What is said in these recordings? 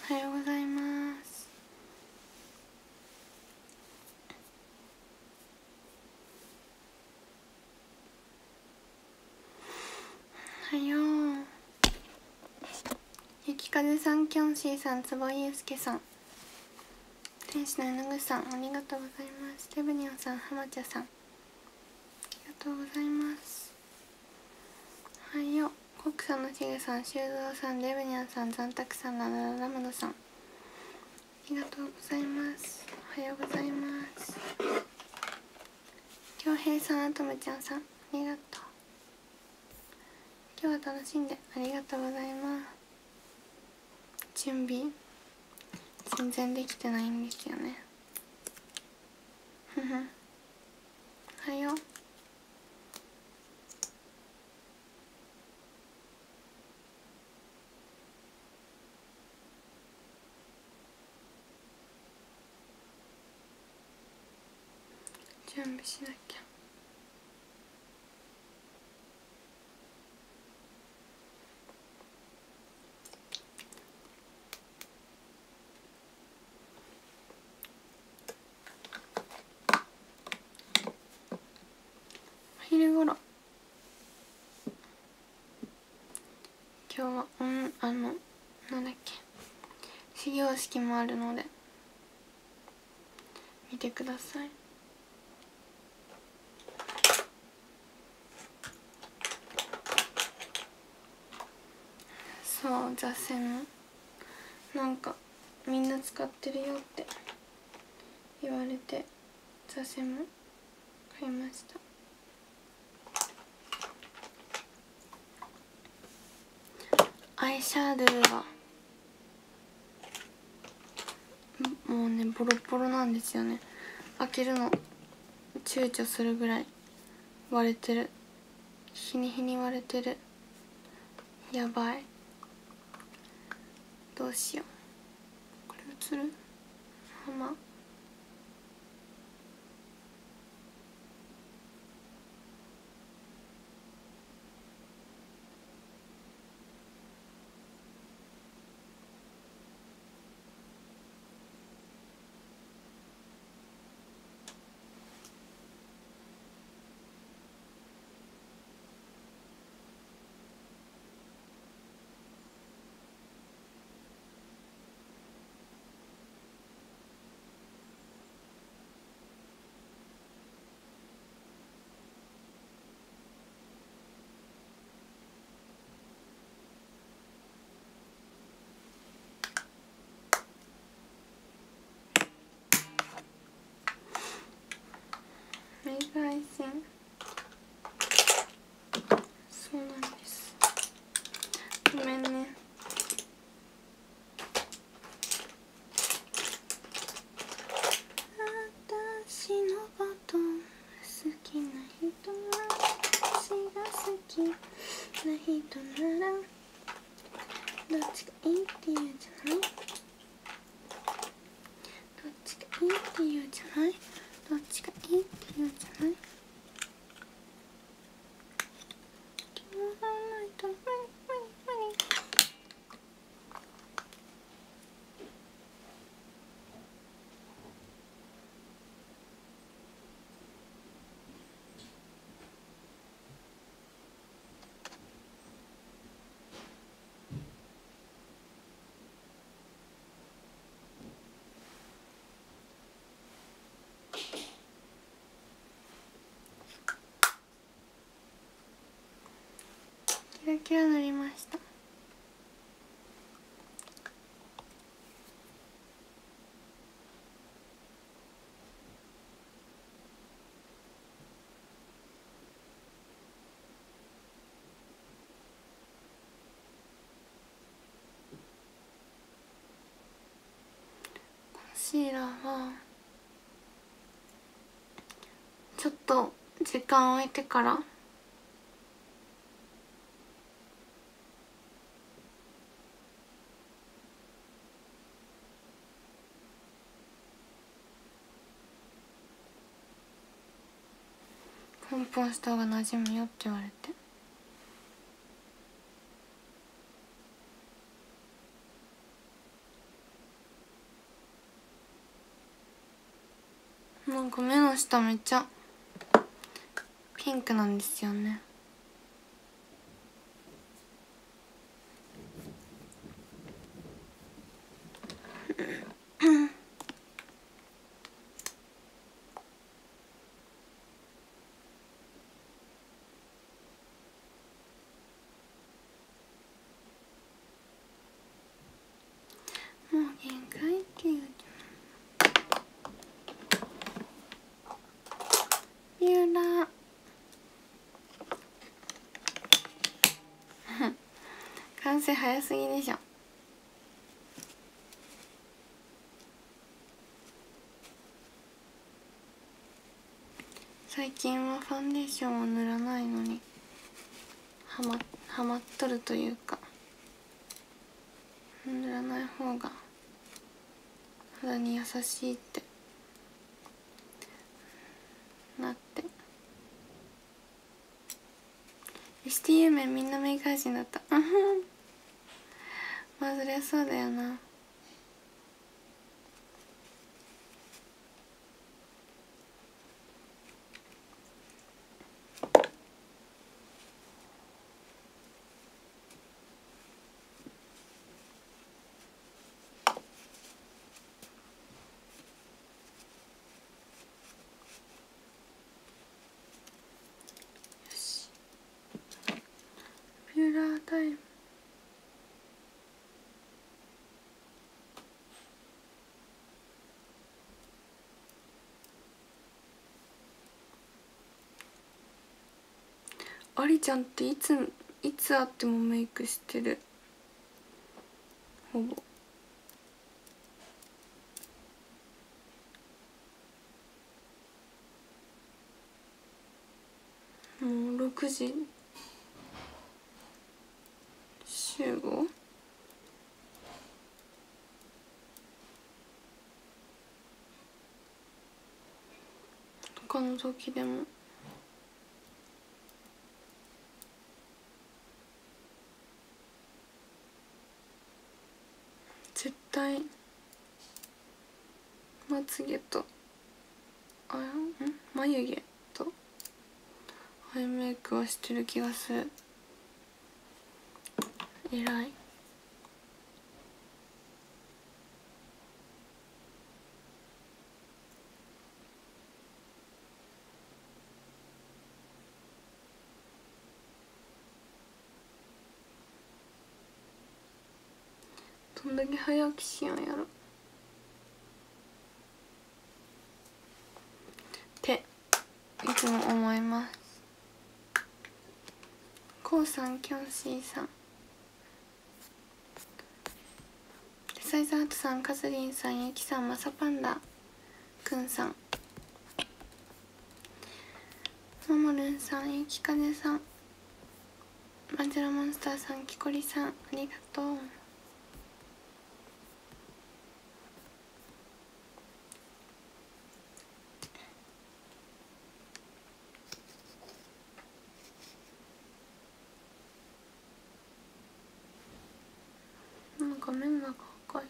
おはようございます。おはよう。ゆきかぜさん、きょんしーさん、つぼいゆうすけさん、天使の絵の具さん、ありがとうございます。テブニョンさん、はまちゃさん、ありがとうございます。おはよう。コックさんのしげさん、しゅうぞうさん、デブニョンさん、ザンタクさん、ララムドさん、ありがとうございます。おはようございます。きょうへいさん、とむちゃんさん、ありがとう。今日は楽しんでありがとうございます。準備全然できてないんですよね。ふふ、おはよう。準備しなきゃ。お昼ごろ今日はなんだっけ、始業式もあるので見てください。そう、座禅なんかみんな使ってるよって言われて座禅も買いました。アイシャドウがもうねボロボロなんですよね。開けるの躊躇するぐらい割れてる。日に日に割れてる。やばい、どうしよう。これ映る？はまメガイ線、そうなんです、ごめんね。私のこと好きな人は、私が好きな人ならどっちがいいって言うじゃない、どっちがいいって言うじゃない、どっちがいいって言うじゃない。決まらないと無理無理無理。キラキラ塗りました。コンシーラーはちょっと時間を置いてからポンポンした方が馴染むよって言われて。 なんか目の下めっちゃピンクなんですよね。もう限界っていうビューラー完成早すぎでしょ。最近はファンデーションを塗らないのにハマっとるというか、塗らない方が肌に優しいってなって。 STU 面みんなメイク配信だった。まあそりゃそうだよな。ビューラータイム。ありちゃんっていつ会ってもメイクしてる、ほぼ。もう6時集合。他の時でも絶対まつげと眉毛とアイメイクはしてる気がする。偉い。どんだけ早起きしよんやろっていつも思います。こうさん、キョンシーさん、サイズハートさん、カズリンさん、ゆきさん、マサパンダくんさん、ももるんさん、ゆきかぜさん、マンジェラモンスターさん、きこりさん、ありがとう。なんか目の中赤い。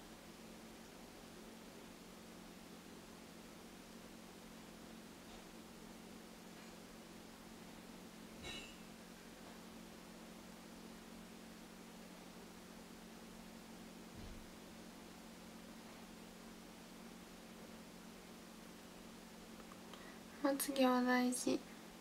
まつげは大事。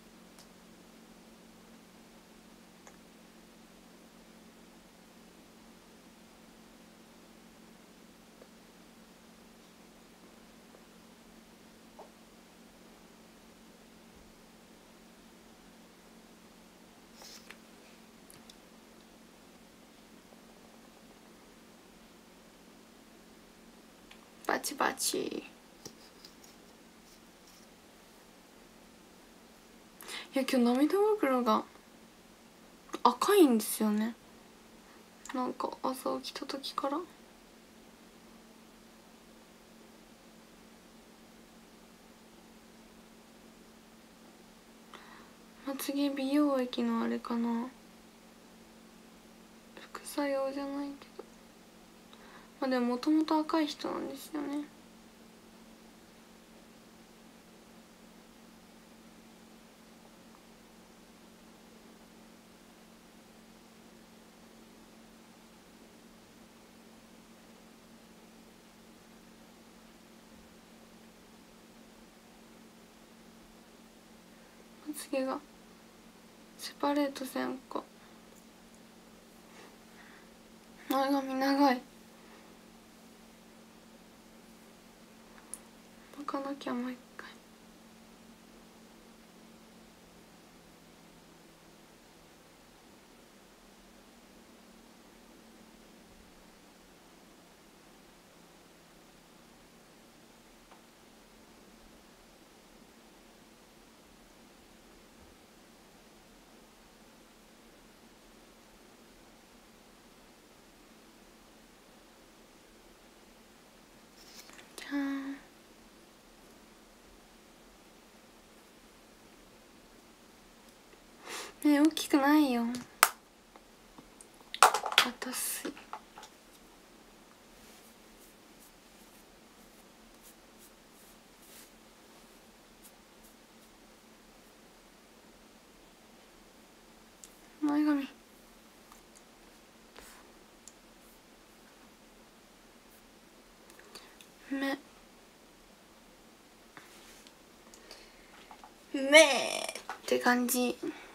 バチバチ。いや今日涙袋が赤いんですよね。なんか朝起きた時から。まつげ美容液のあれかな、副作用じゃないけど、まあでももともと赤い人なんですよね。 つげがセパレートせんか。前髪長い。巻かなきゃもう一回。じゃん。目大きくないよ。私前髪目って感じ。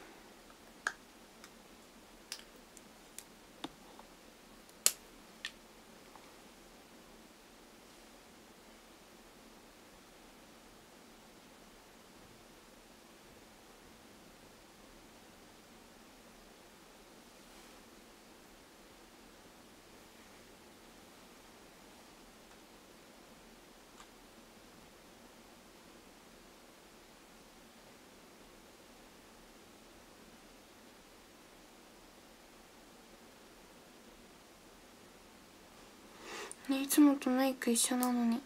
ね、いつもとメイク一緒なのに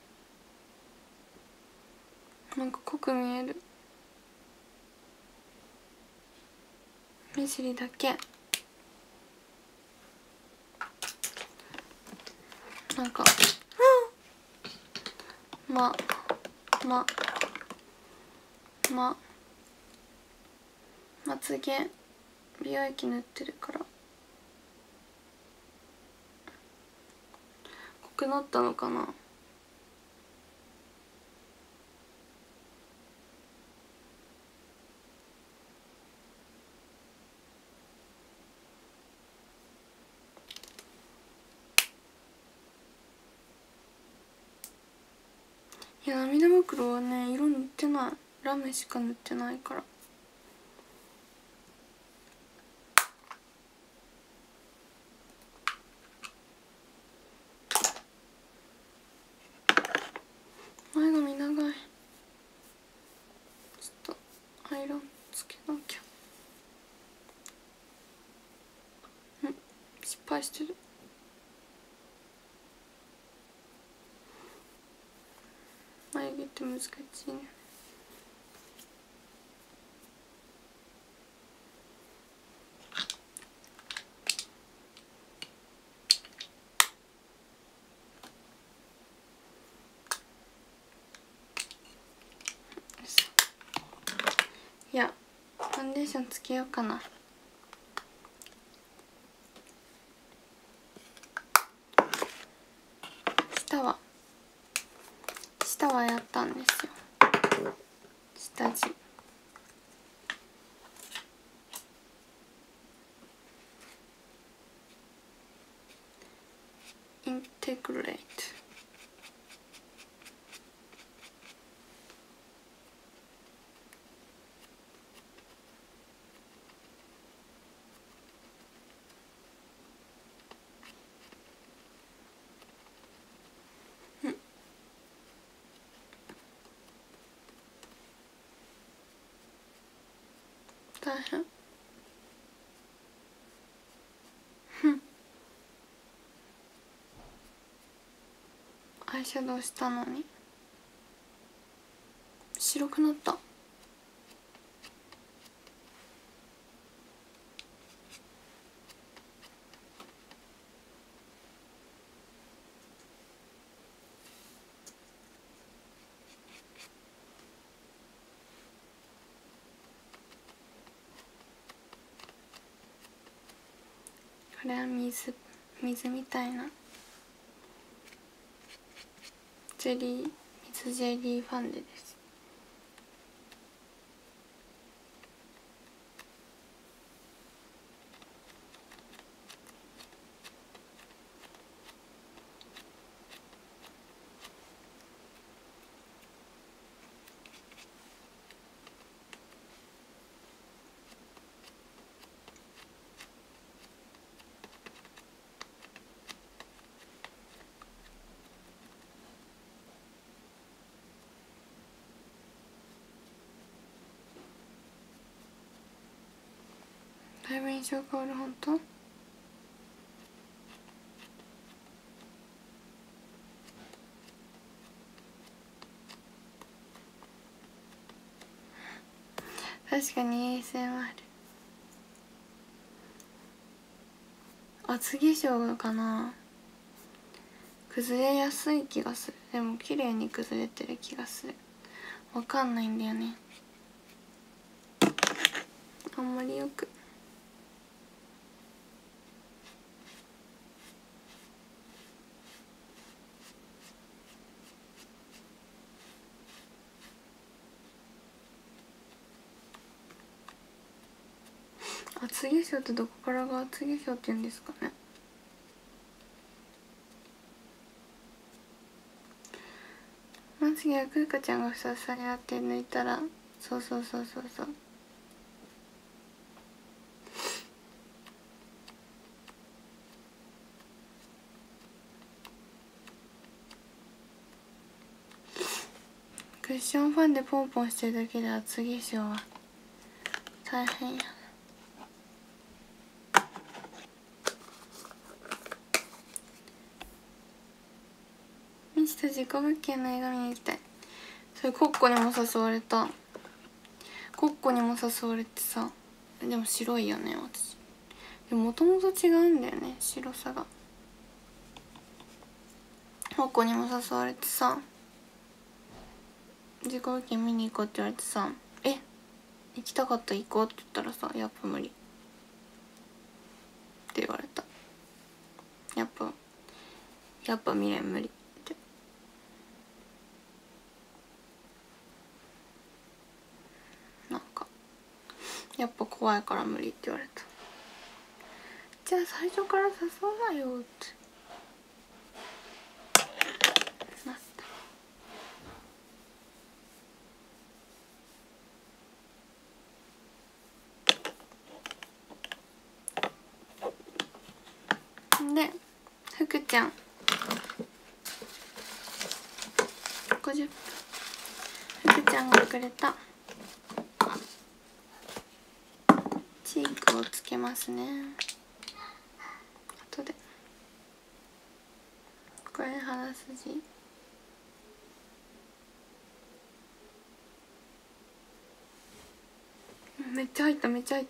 なんか濃く見える。目尻だけなんかまつげ美容液塗ってるから濃くなったのかな。いや、涙袋はね色塗ってない。ラメしか塗ってないから。前髪長い。ちょっとアイロンつけなきゃ。失敗してる。眉毛って難しいね。いや、ファンデーションつけようかな。下はやったんですよ。下地インテグレート。大変。アイシャドウしたのに白くなった。これは水みたいな水ジェリーファンデです。 だいぶ印象変わる。ほんと？確かに ASMR 厚化粧かな。崩れやすい気がする。でも綺麗に崩れてる気がする。わかんないんだよね、あんまりよく。厚化粧ってどこからが厚化粧って言うんですかね。まつげはくーかちゃんがふさふさになって抜いたら、そうそうそうそうそう。クッションファンでポンポンしてるだけで厚化粧は大変や。未知と自己物件の映画見に行きたい。それコッコにも誘われた。コッコにも誘われてさ。でも白いよね私。でももともと違うんだよね、白さが。コッコにも誘われてさ、自己物件見に行こうって言われてさ、行きたかったら行こうって言ったらさ、やっぱ無理って言われた。やっぱ未練無理って。なんかやっぱ怖いから無理って言われた。じゃあ最初から誘うなよってなった。で福ちゃん50分、福ちゃんがくれたチークをつけますね。後でこれ鼻筋めっちゃ入った、めっちゃ入った。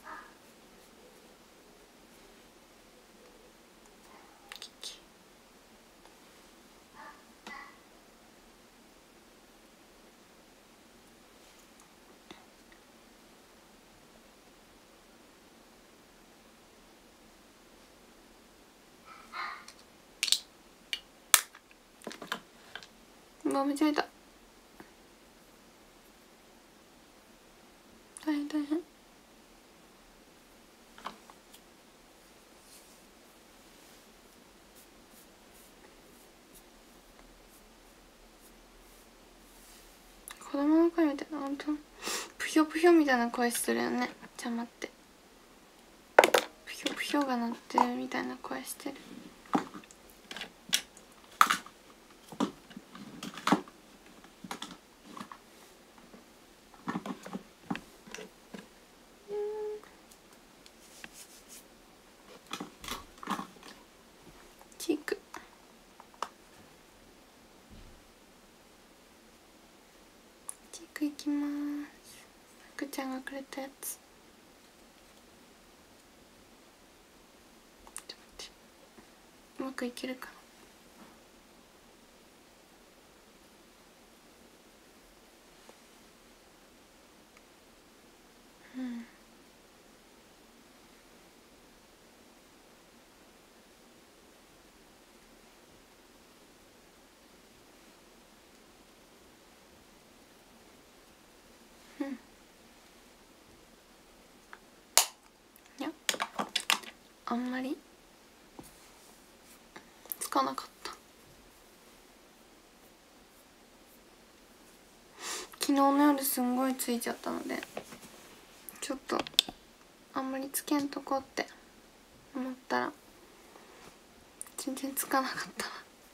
めっちゃ入った。大変大変。子供の声みたいな、ほんとぷひょぷひょみたいな声してるよね。ちょ待って、ぷひょぷひょが鳴ってるみたいな声してる。チークいきます。福ちゃんがくれたやつ。ちょっと待って、うまくいけるかな。いやあんまりつかなかった。昨日の夜すんごいついちゃったので、ちょっとあんまりつけんとこって思ったら全然つかなかったわ。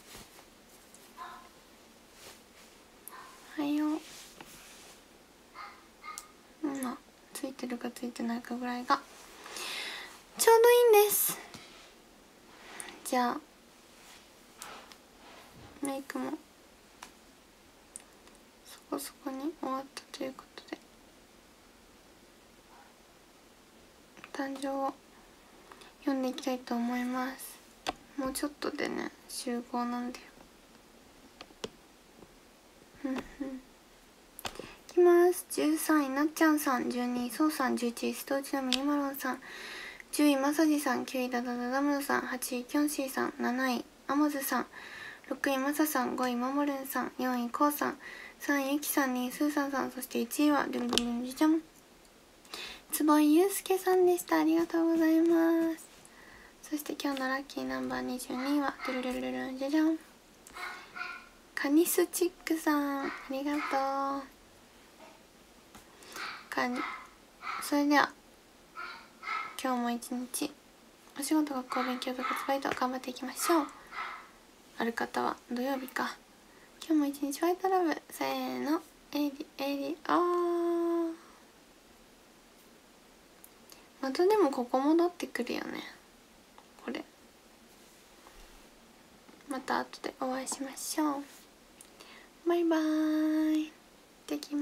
はいよ。今ついてるかついてないかぐらいがちょうどいいんです。じゃあメイクもそこそこに終わったということで、誕生を読んでいきたいと思います。もうちょっとでね集合なんだよ。いきます。13位なっちゃんさん、12位そうさん、11位瀬戸内のミニマロンさん、10位まさじさん、9位ダダダダムロさん、8位キョンシーさん、7位アモズさん、6位まささん、5位マモルンさん、4位コウさん、3位ゆきさん、2位スーさんさん、そして1位はルンルンルンジジャン坪井祐介さんでした。ありがとうございます。そして今日のラッキーナンバー22位はルルルルルルンジャジャンカニスチックさん、ありがとう。それでは今日も一日お仕事、学校、勉強、部活、バイト頑張っていきましょう。ある方は土曜日か。今日も一日ファイトラブ。せーの、またでもここ戻ってくるよね、これ。また後でお会いしましょう。バイバーイ。行ってきます。